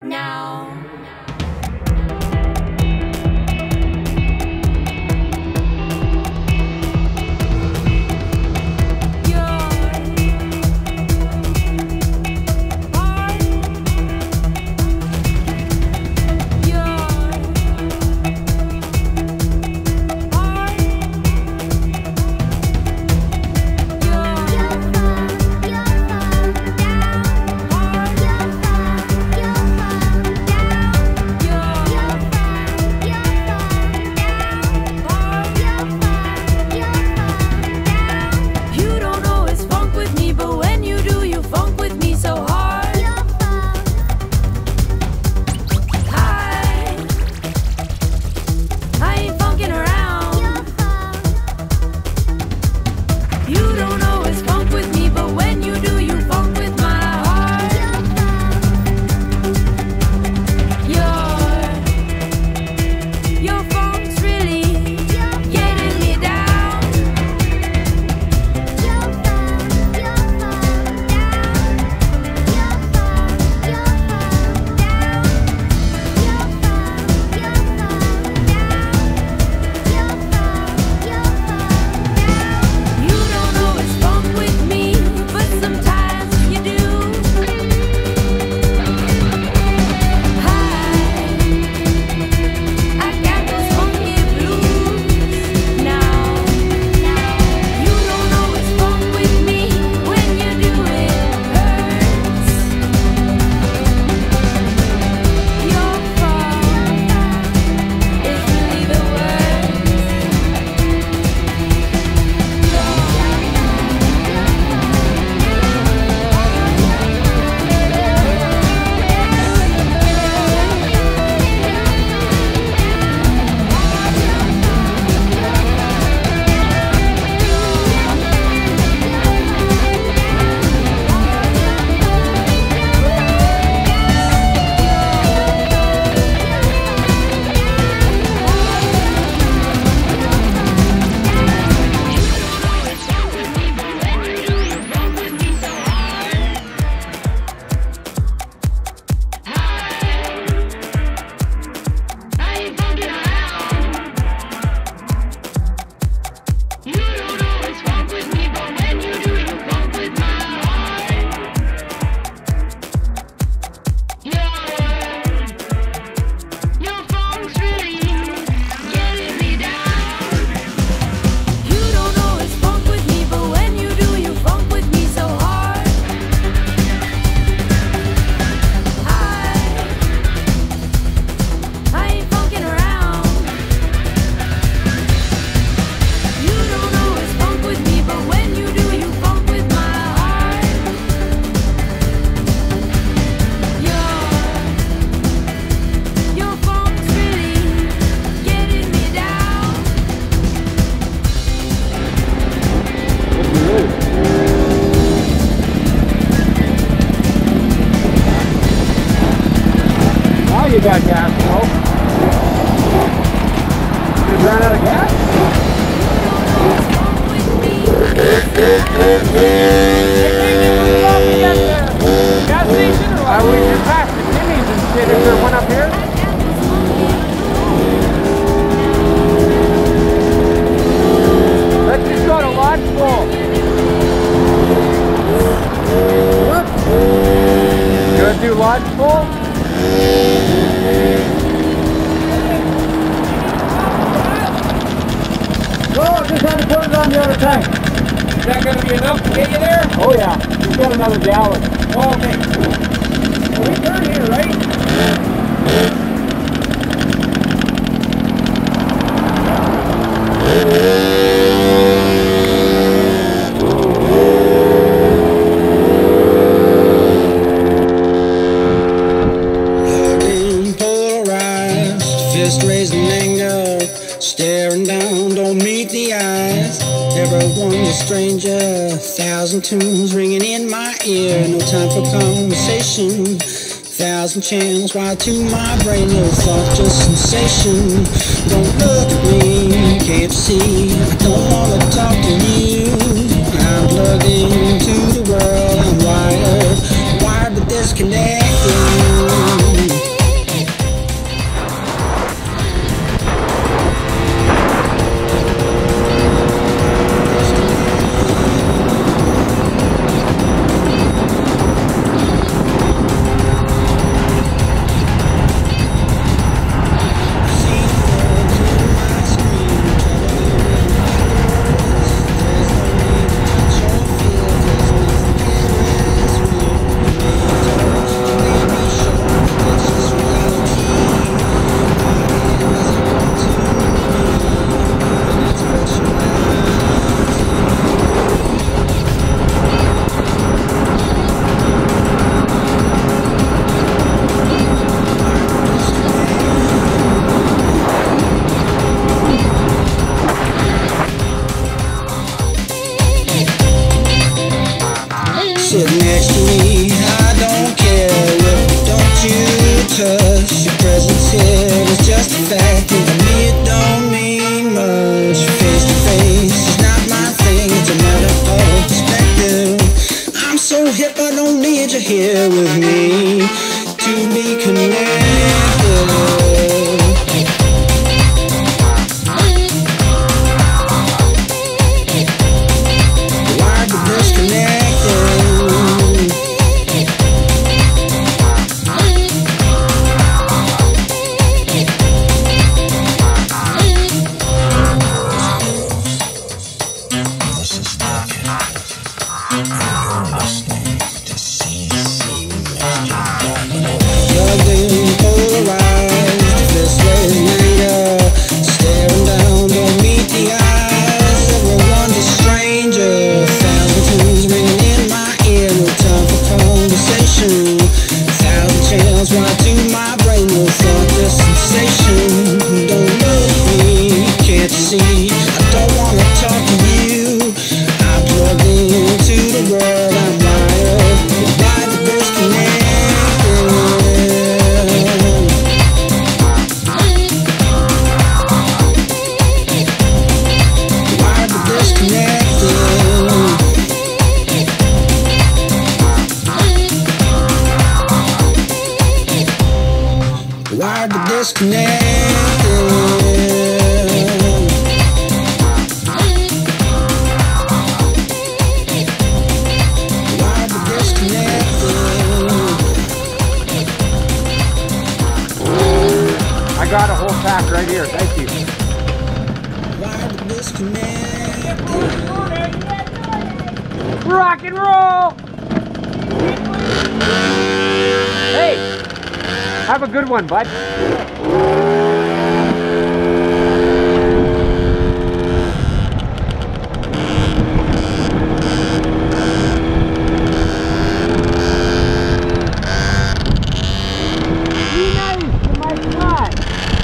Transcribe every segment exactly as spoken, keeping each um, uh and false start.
now. You got gas, no? You ran out of gas? Gas station or what? We just passed the Jimmy's and shit. Is there one up here? Let's just go to Lodgepole. You gonna do Lodgepole? Well, just had to put it on the other tank. Is that going to be enough to get you there? Oh yeah, we've got another gallon. Oh, okay. Well, we turn here, right? Fist raised in anger, staring down, don't meet the eyes. Everyone's a stranger, thousand tunes ringing in my ear. No time for conversation, thousand channels wired to my brain. No thought, just sensation. Don't look at me, can't see. I don't wanna talk to you. I'm plugged into the world, I'm wired, wired but disconnected. touch. Your presence here is just a fact, and to me it don't mean much. Face to face is not my thing, it's a matter of perspective. I'm so hip I don't need you here with me to be connected. Wired but disconnected. Wired but disconnected. I got a whole pack right here. Thank you. Wired but disconnected. Rock and roll. Hey. Have a good one, bud. Be nice to my spot.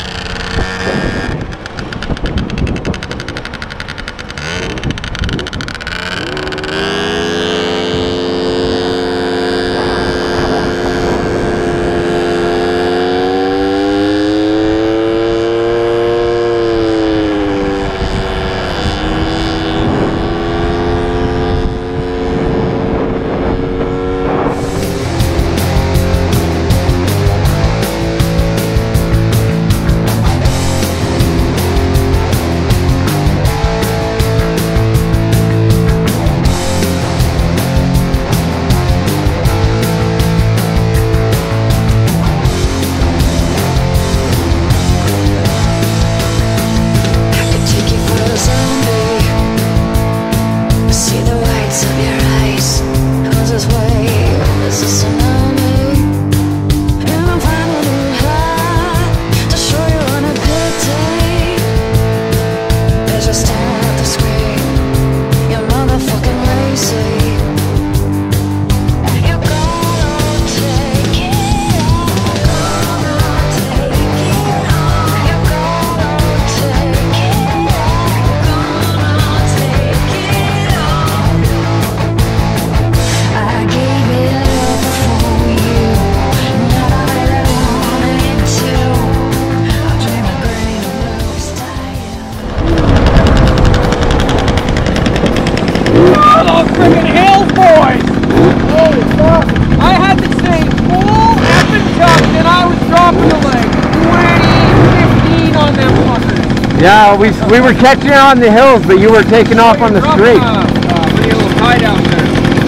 Friggin' hills, boys! Holy fuck! I had this thing full effing chucked and I was dropping to like twenty, fifteen on them fuckers. Yeah, we we were catching you on the hills, but you were taking off on the street. Uh, uh, pretty little tight out there.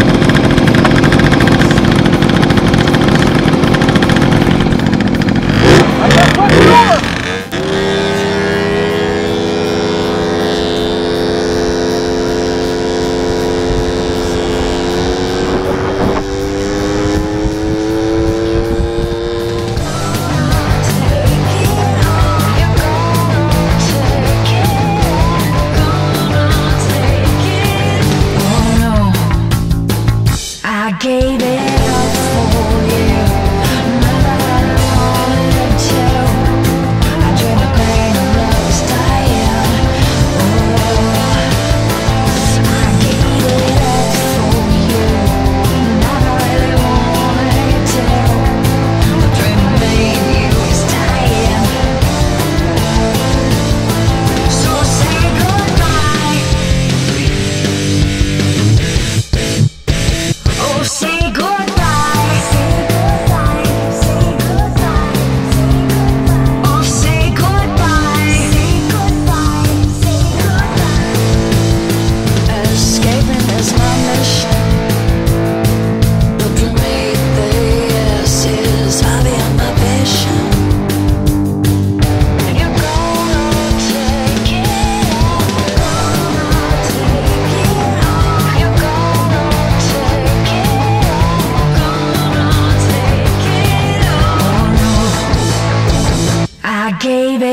I just put it over! gave it